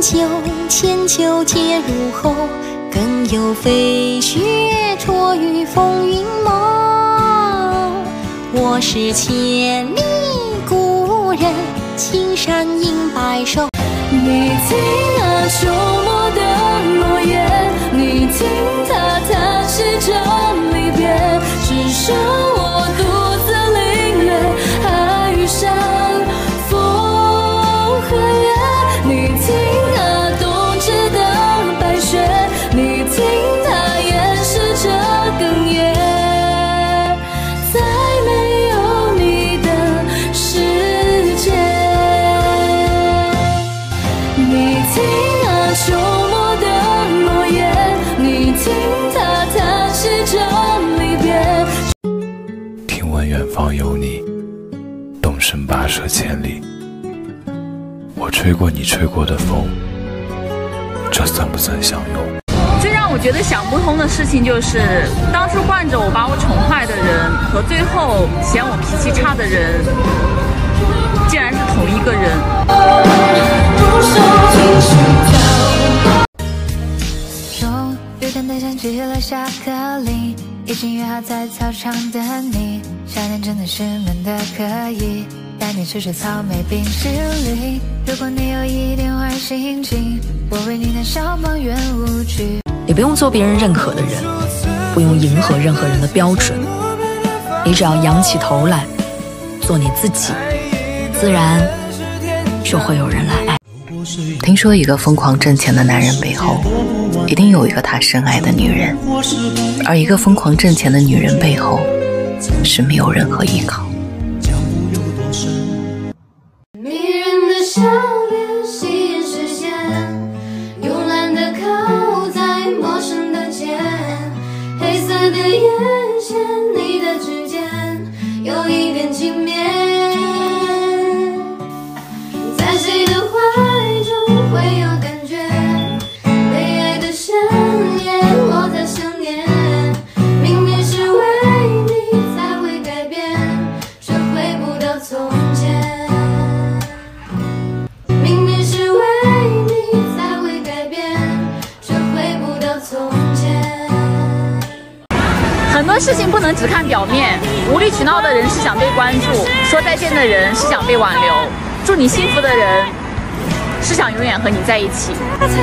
秋，千秋皆入喉，更有飞雪戳于风云梦。我是千里故人，青山映白首。 你听那秋末的落叶，你听它叹息着离别，只剩我独自领略爱与伤，风和月。你听那冬至的白雪，你听它掩饰着哽咽，在没有你的世界。你听那秋末的落叶，你听它叹息着离别。 听闻远方有你，动身跋涉千里。我吹过你吹过的风，这算不算相拥？ 最让我觉得想不通的事情就是，当初惯着我把我宠坏的人和最后嫌我脾气差的人，竟然是同一个人。 终于等待响起了下课铃，已经约好在操场等你。夏天真的是闷得可以，带你吃吃草莓冰淇淋。如果你有一点坏心情，我为你弹小邦圆舞曲。 你不用做别人认可的人，不用迎合任何人的标准，你只要仰起头来，做你自己，自然就会有人来爱。 听说一个疯狂挣钱的男人背后，一定有一个他深爱的女人，而一个疯狂挣钱的女人背后，是没有任何依靠。 迷人的笑脸吸引视线，慵懒的靠在陌生的肩，黑色的眼线，你的指尖有一点轻蔑，在谁的怀中会有感觉，被爱的深夜我在想念，明明是为你才会改变，却回不到从前，明明是为你才会改变，却回不到从前。 很多事情不能只看表面，无理取闹的人是想被关注，说再见的人是想被挽留，祝你幸福的人是想永远和你在一起。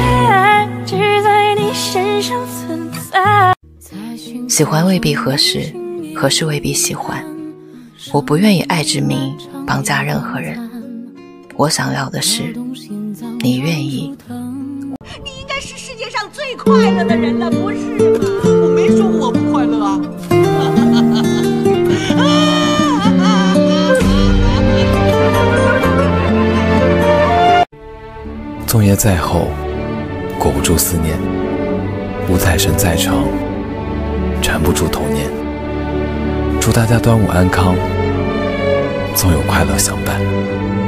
喜欢未必合适，合适未必喜欢。我不愿以爱之名绑架任何人，我想要的是你愿意。 你应该是世界上最快乐的人了，不是吗？我没说我不快乐啊。 粽叶再厚，裹不住思念；五彩绳再长，缠不住童年。祝大家端午安康，总有快乐相伴。